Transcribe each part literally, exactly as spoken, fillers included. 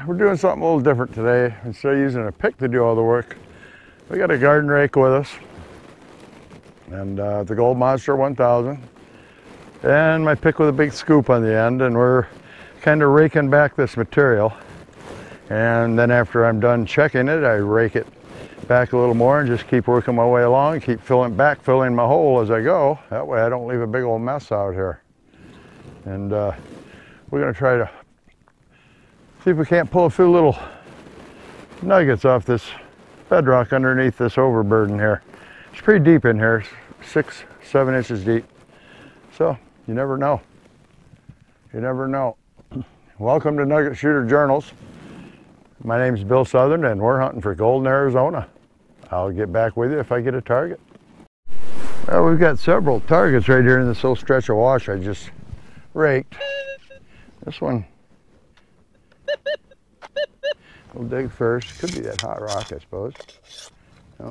we're doing something a little different today. Instead of using a pick to do all the work, we got a garden rake with us, and uh, the Gold Monster one thousand, and my pick with a big scoop on the end, and we're kind of raking back this material. And then after I'm done checking it, I rake it back a little more and just keep working my way along, keep filling back, filling my hole as I go. That way I don't leave a big old mess out here. And uh, we're going to try to see if we can't pull a few little nuggets off this bedrock underneath this overburden here. It's pretty deep in here, six, seven inches deep. So you never know. You never know. Welcome to Nugget Shooter Journals. My name's Bill Southern, and we're hunting for gold in Arizona. I'll get back with you if I get a target. Well, we've got several targets right here in this little stretch of wash I just raked. This one, we'll dig first. Could be that hot rock, I suppose. No.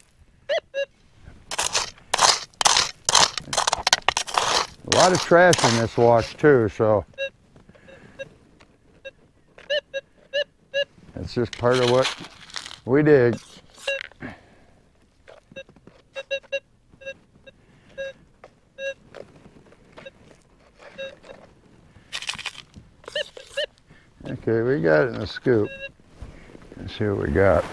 A lot of trash in this wash too, so it's just part of what we dig. Okay, we got it in the scoop. Let's see what we got.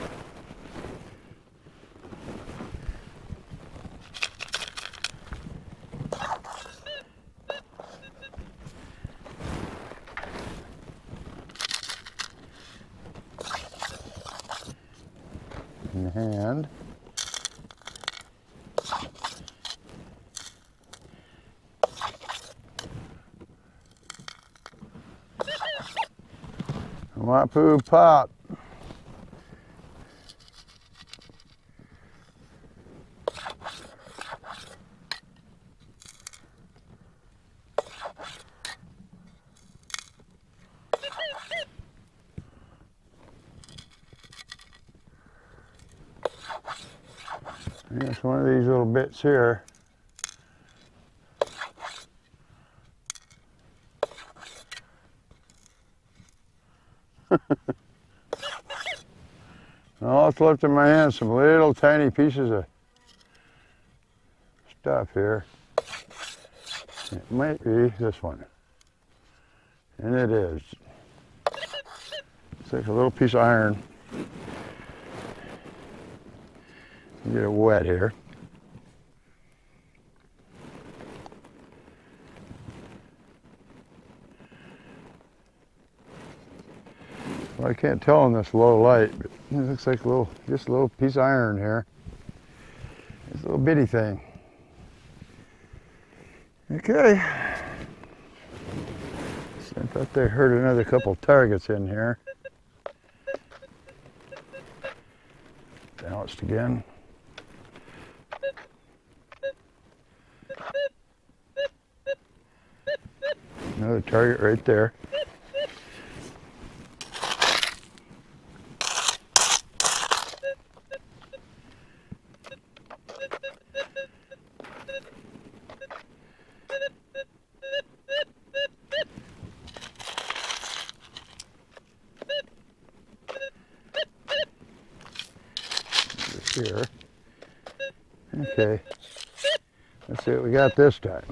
In the hand. Wapoo pop. It's one of these little bits here. All that's left in my hand, some little tiny pieces of stuff here. It might be this one. And it is. It's like a little piece of iron. Get it wet here. Well, I can't tell in this low light, but it looks like a little, just a little piece of iron here. It's a little bitty thing. Okay. So I thought they heard another couple targets in here. Balanced again. Another target right there. Here. Okay. Let's see what we got this time.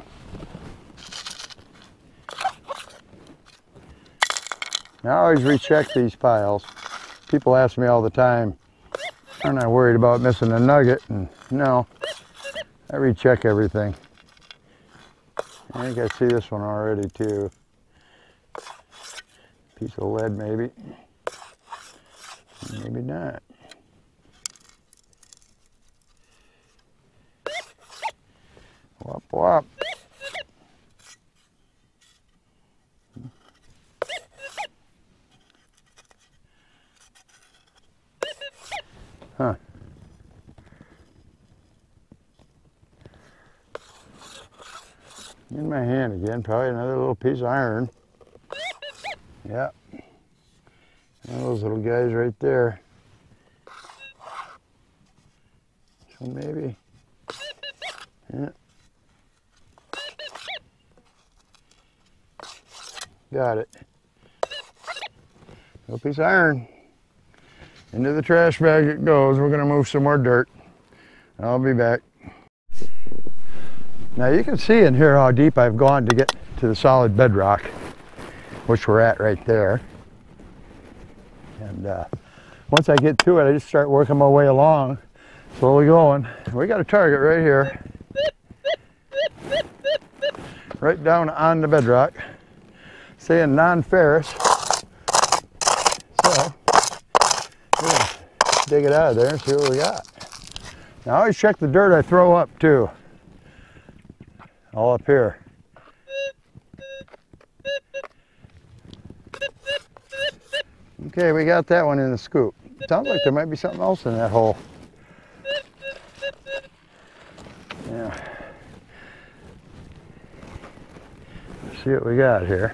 Now, I always recheck these piles. People ask me all the time, aren't I worried about missing a nugget? And no, I recheck everything. I think I see this one already too. Piece of lead maybe. Maybe not. Whop whop. Huh. In my hand again, probably another little piece of iron. Yeah. And those little guys right there. So maybe. Yeah. Got it. Little piece of iron. Into the trash bag it goes. We're gonna move some more dirt. I'll be back. Now you can see in here how deep I've gone to get to the solid bedrock, which we're at right there. And uh, once I get to it, I just start working my way along, slowly going. We got a target right here, right down on the bedrock, saying non-ferrous. So, we're gonna dig it out of there and see what we got. Now I always check the dirt I throw up too, all up here. Okay, we got that one in the scoop. Sounds like there might be something else in that hole. Yeah. Let's see what we got here.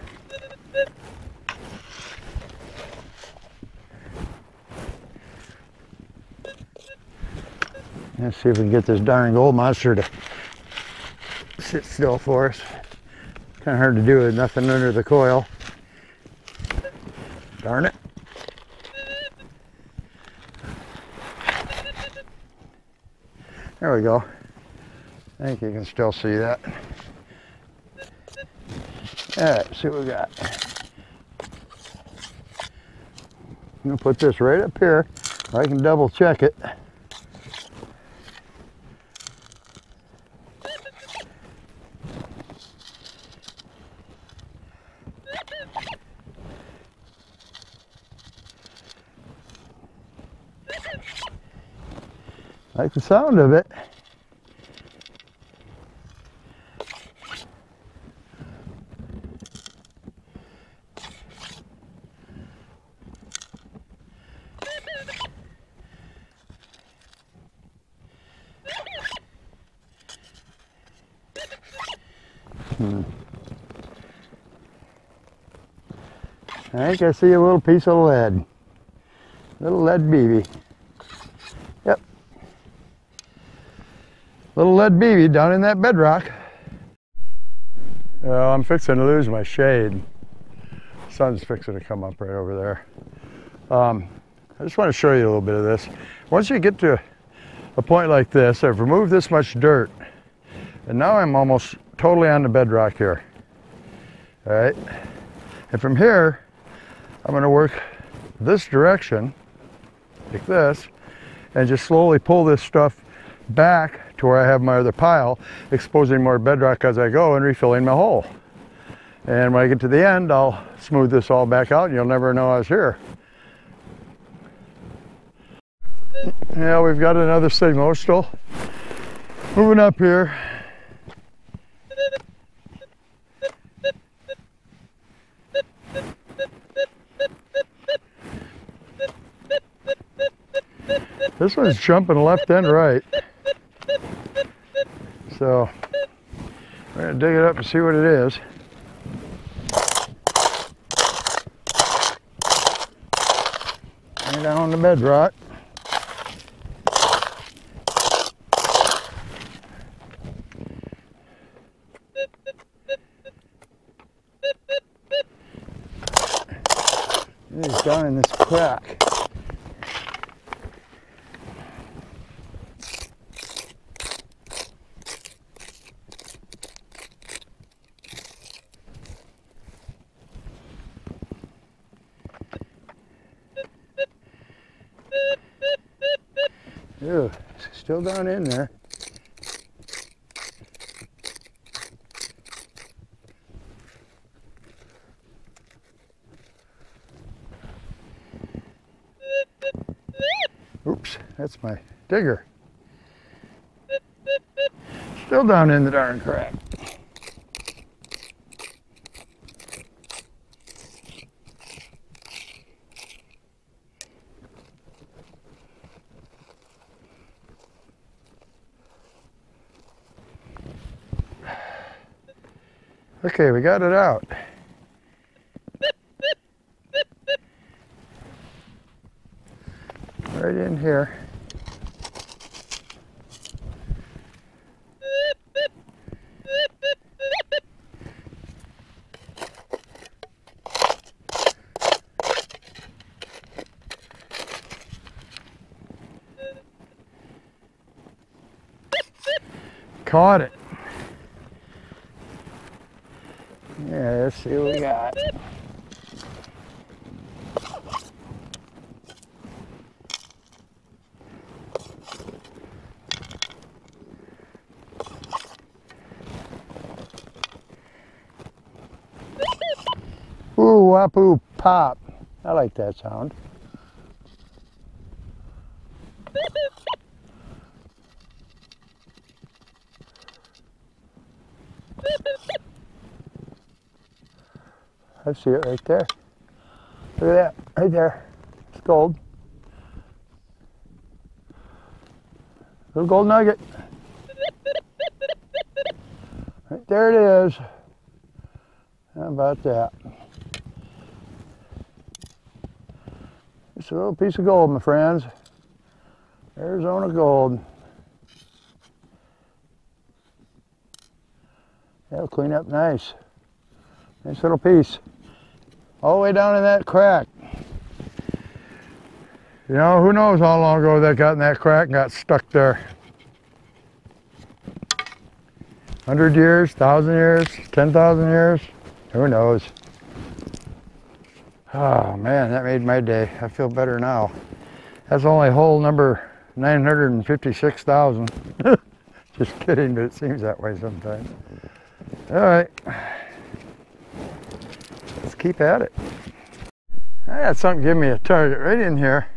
Let's see if we can get this darn gold monster to sit still for us. Kind of hard to do with nothing under the coil. Darn it. There we go. I think you can still see that. All right, see what we got. I'm gonna put this right up here where I can double check it. Like the sound of it. Hmm. I think I see a little piece of lead. Little lead B B. Yep. Little lead B B down in that bedrock. Well, I'm fixing to lose my shade. Sun's fixing to come up right over there. Um, I just want to show you a little bit of this. Once you get to a point like this, I've removed this much dirt, and now I'm almost totally on the bedrock here. All right, and from here, I'm going to work this direction, like this, and just slowly pull this stuff back to where I have my other pile, exposing more bedrock as I go and refilling my hole. And when I get to the end, I'll smooth this all back out and you'll never know I was here. Yeah, we've got another signal. We're still moving up here. This one's jumping left and right. So we're gonna dig it up and see what it is. And down the bedrock. It is down in this crack. Ew, it's still down in there. Oops, that's my digger. Still down in the darn crack. Okay, we got it out. Right in here. caught it. Yeah, let's see what we got. Ooh, wapoo pop. I like that sound. I see it right there. Look at that, right there. It's gold. Little gold nugget. Right there it is. How about that? Just a little piece of gold, my friends. Arizona gold. That'll clean up nice. Nice little piece. All the way down in that crack. You know, who knows how long ago that got in that crack and got stuck there. Hundred years, thousand years, ten thousand years, who knows? Oh man, that made my day. I feel better now. That's only hole number nine hundred fifty-six thousand. Just kidding, but it seems that way sometimes. All right, let's keep at it. I got something give me a target right in here.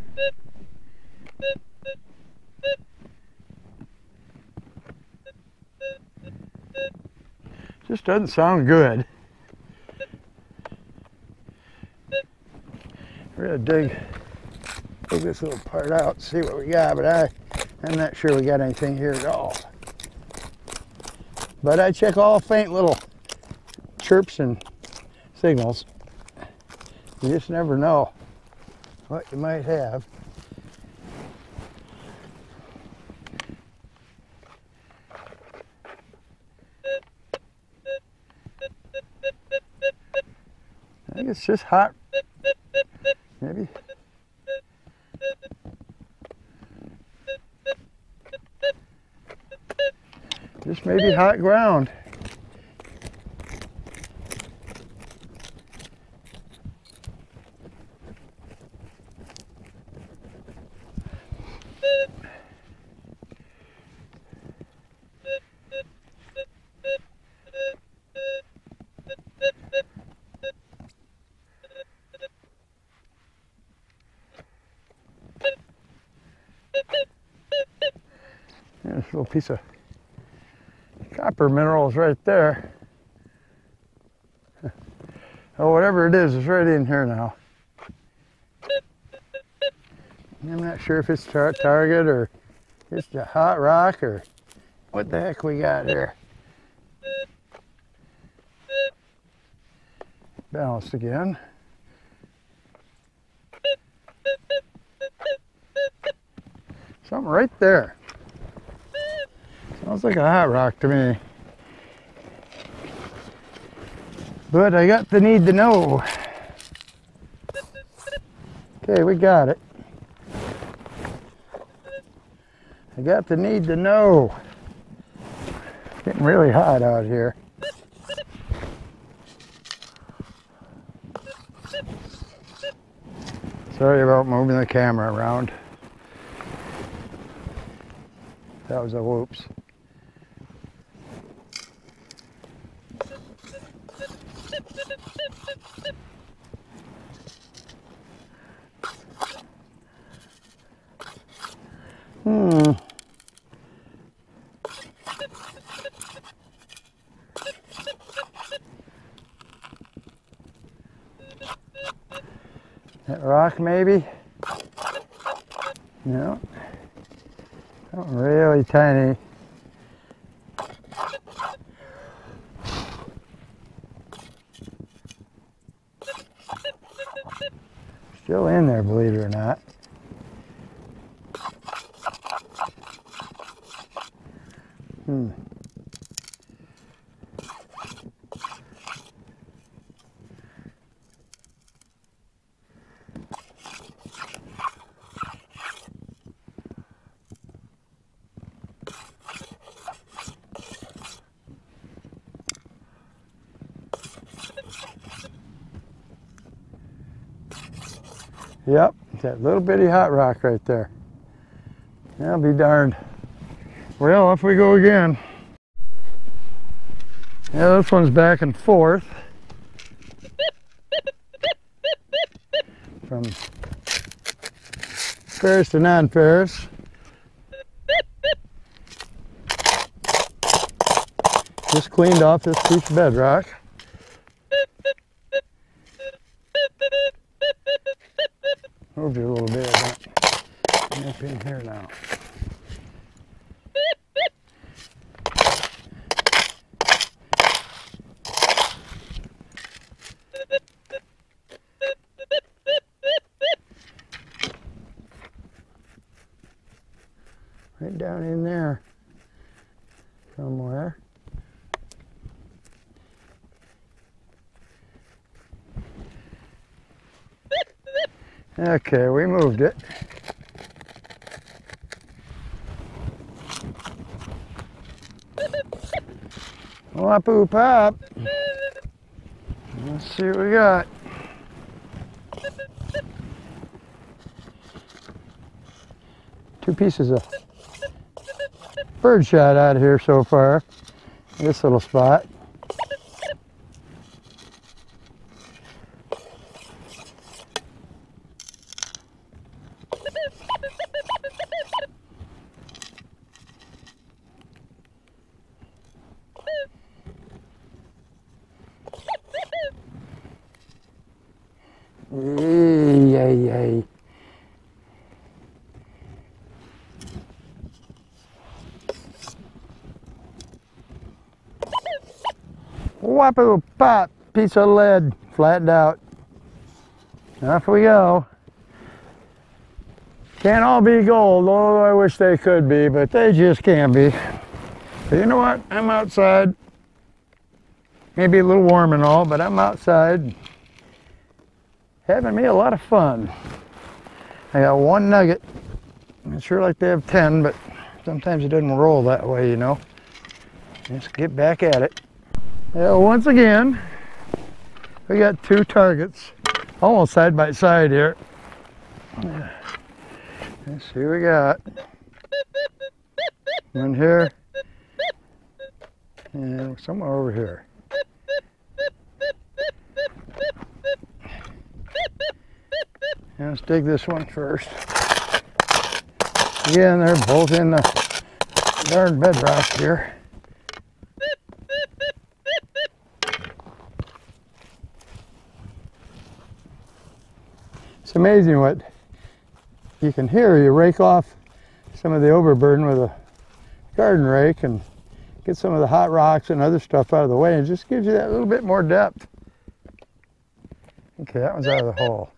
Just doesn't sound good. We're gonna dig, dig this little part out and see what we got, but I, I'm not sure we got anything here at all. But I check all faint little chirps and signals. You just never know what you might have. I think it's just hot, maybe. Just maybe hot ground. There's a little piece of copper minerals right there. Oh, whatever it is, is right in here now. I'm not sure if it's tar target or just a hot rock or what the heck we got here. Balanced again. Something right there. Sounds like a hot rock to me. But I got the need to know. Okay, we got it. I got the need to know. It's getting really hot out here. Sorry about moving the camera around. That was a whoops. Hmm. That rock maybe? No. Something really tiny. Still in there, believe it or not. Hmm. Yep, that little bitty hot rock right there. I'll be darned. Well, off we go again. Yeah, this one's back and forth. From ferrous to non-ferrous. Just cleaned off this piece of bedrock. Moved it a little bit. I'm up in here now. Right down in there somewhere. Okay, we moved it. Wapoo pop. Let's see what we got. Two pieces of birdshot out of here so far. This little spot. Yay, yay. Wapoo pop, piece of lead, flattened out. Off we go. Can't all be gold, oh, I wish they could be, but they just can't be. But you know what? I'm outside. Maybe a little warm and all, but I'm outside having me a lot of fun. I got one nugget. I'd sure like to have ten, but sometimes it doesn't roll that way, you know. Let's get back at it. Yeah, once again, we got two targets, almost side by side here. Let's see what we got. One here, and somewhere over here. Now let's dig this one first. Again, they're both in the darn bedrock here. It's amazing what you can hear. You rake off some of the overburden with a garden rake and get some of the hot rocks and other stuff out of the way, and it just gives you that little bit more depth. Okay, that one's out of the hole.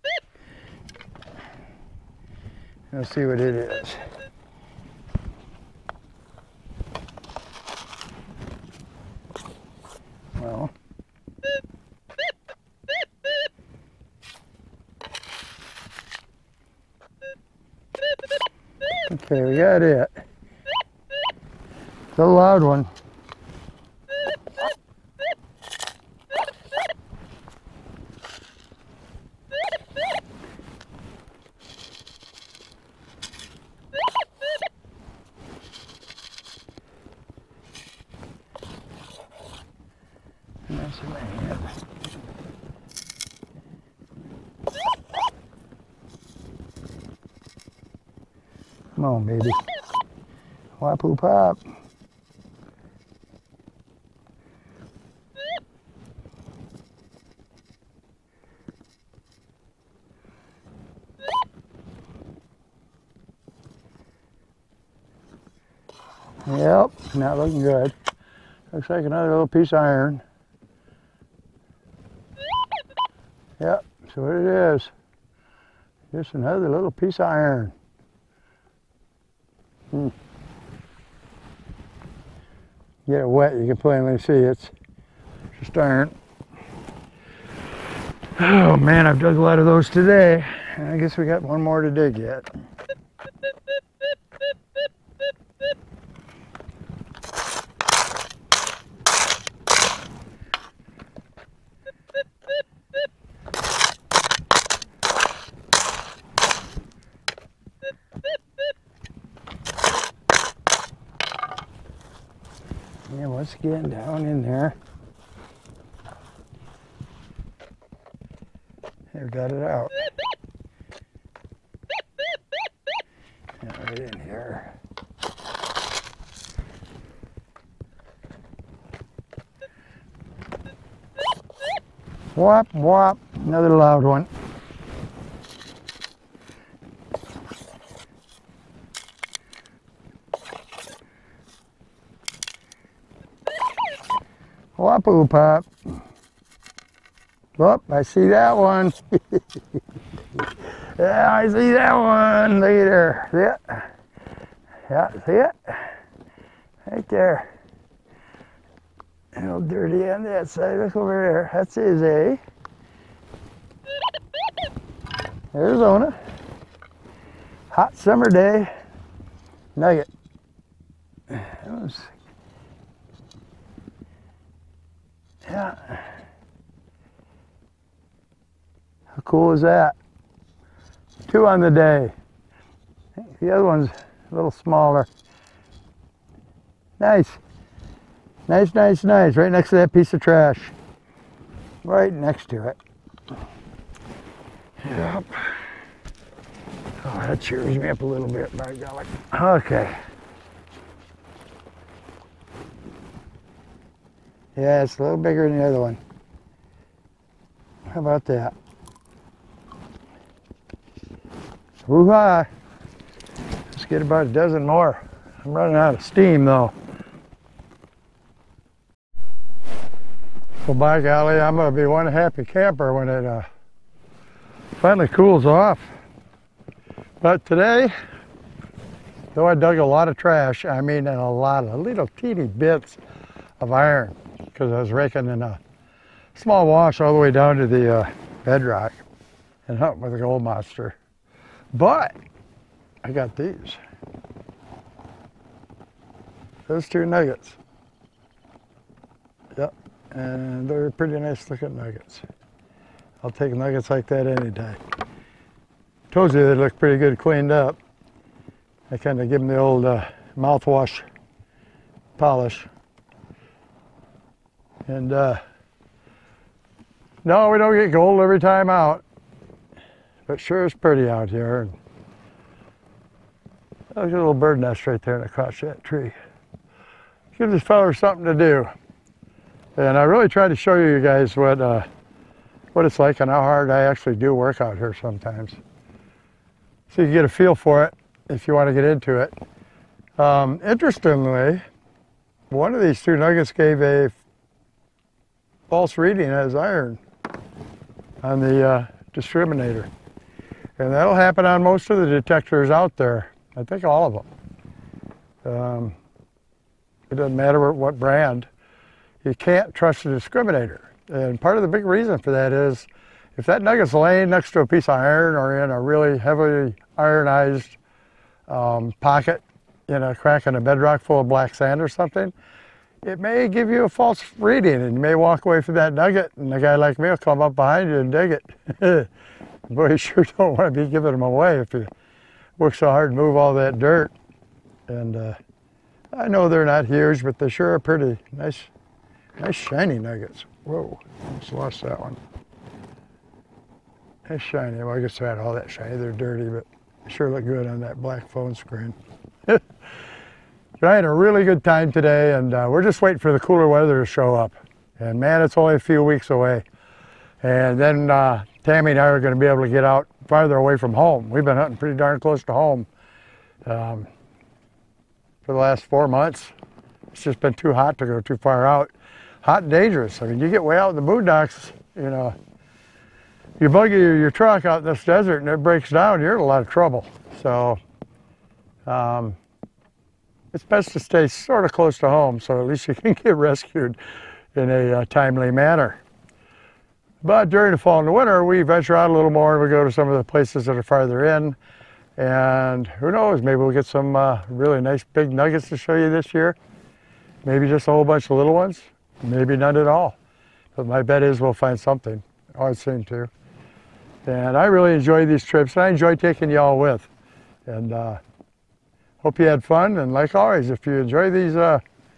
Let's see what it is. Well, okay, we got it. It's a loud one. Nice in my hand. Come on, baby. Wapoo pop. Yep, not looking good. Looks like another little piece of iron. Yep, that's what it is. Just another little piece of iron. Hmm. Get it wet, you can plainly see it's just iron. Oh man, I've dug a lot of those today. I guess we got one more to dig yet. And once again, down in there. They've got it out. And right in here. Whop, whop, another loud one. Whoop, pop. Whoop, I see that one. Yeah, I see that one. Look at there. Yeah. Yeah, see it? Right there. A little dirty on that side. Look over there. That's his, eh? Arizona. Hot summer day. Nugget. That was, yeah. How cool is that? Two on the day. The other one's a little smaller. Nice. Nice, nice, nice. Right next to that piece of trash. Right next to it. Yep. Oh, that cheers me up a little bit, by golly. Okay. Yeah, it's a little bigger than the other one. How about that? Woo-ha! Let's get about a dozen more. I'm running out of steam though. Well, by golly, I'm going to be one happy camper when it uh, finally cools off. But today, though I dug a lot of trash, I mean a lot of little teeny bits of iron, because I was raking in a small wash all the way down to the uh, bedrock and hunting with a gold monster. But I got these. Those two nuggets. Yep. And they're pretty nice looking nuggets. I'll take nuggets like that any day. Told you they look pretty good cleaned up. I kind of give them the old uh, mouthwash polish. And uh, no, we don't get gold every time out, but sure is pretty out here. And there's a little bird nest right there in the crotch of that tree. Give this fella something to do. And I really try to show you guys what uh, what it's like and how hard I actually do work out here sometimes. So you can get a feel for it if you want to get into it. Um, interestingly, one of these two nuggets gave a false reading as iron on the uh, discriminator. And that'll happen on most of the detectors out there. I think all of them. Um, it doesn't matter what brand. You can't trust the discriminator. And part of the big reason for that is if that nugget's laying next to a piece of iron or in a really heavily ironized um, pocket in a crack in a bedrock full of black sand or something, it may give you a false reading and you may walk away from that nugget and a guy like me will come up behind you and dig it. Boy, you sure don't want to be giving them away if you work so hard to move all that dirt. And uh, I know they're not huge, but they sure are pretty nice. Nice shiny nuggets. Whoa, almost lost that one. Nice shiny. Well, I guess they're not all that shiny. They're dirty, but they sure look good on that black phone screen. But I had a really good time today, and uh, we're just waiting for the cooler weather to show up. And man, it's only a few weeks away. And then uh, Tammy and I are going to be able to get out farther away from home. We've been hunting pretty darn close to home um, for the last four months. It's just been too hot to go too far out. Hot and dangerous. I mean, you get way out in the boondocks, you know, you buggy your, your truck out in this desert and it breaks down, you're in a lot of trouble. So um, it's best to stay sort of close to home so at least you can get rescued in a uh, timely manner. But during the fall and the winter, we venture out a little more and we go to some of the places that are farther in. And who knows, maybe we'll get some uh, really nice big nuggets to show you this year. Maybe just a whole bunch of little ones. Maybe none at all, but my bet is we'll find something. Always seem to. And I really enjoy these trips, and I enjoy taking y'all with. And uh, hope you had fun. And like always, if you enjoy these uh,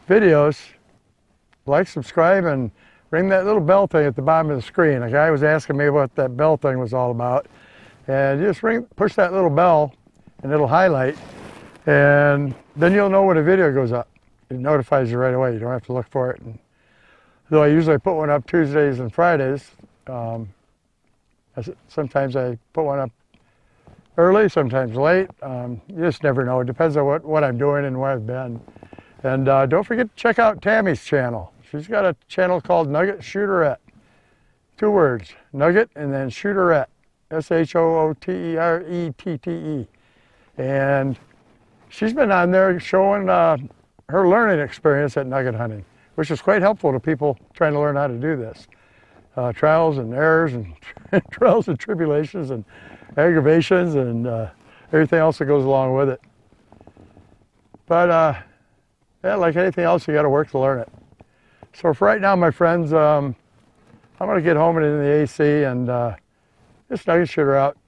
videos, like, subscribe, and ring that little bell thing at the bottom of the screen. A guy was asking me what that bell thing was all about. And just ring, push that little bell, and it'll highlight. And then you'll know when a video goes up. It notifies you right away. You don't have to look for it. And though I usually put one up Tuesdays and Fridays, um, sometimes I put one up early, sometimes late. Um, you just never know. It depends on what, what I'm doing and where I've been. And uh, don't forget to check out Tammy's channel. She's got a channel called Nugget Shooterette. Two words, Nugget and then Shooterette. S H O O T E R E T T E. And she's been on there showing uh, her learning experience at nugget hunting, which is quite helpful to people trying to learn how to do this. Uh, trials and errors and trials and tribulations and aggravations and uh, everything else that goes along with it. But uh, yeah, like anything else, you got to work to learn it. So for right now, my friends, um, I'm going to get home and in the A C and uh, just nugget shooter out.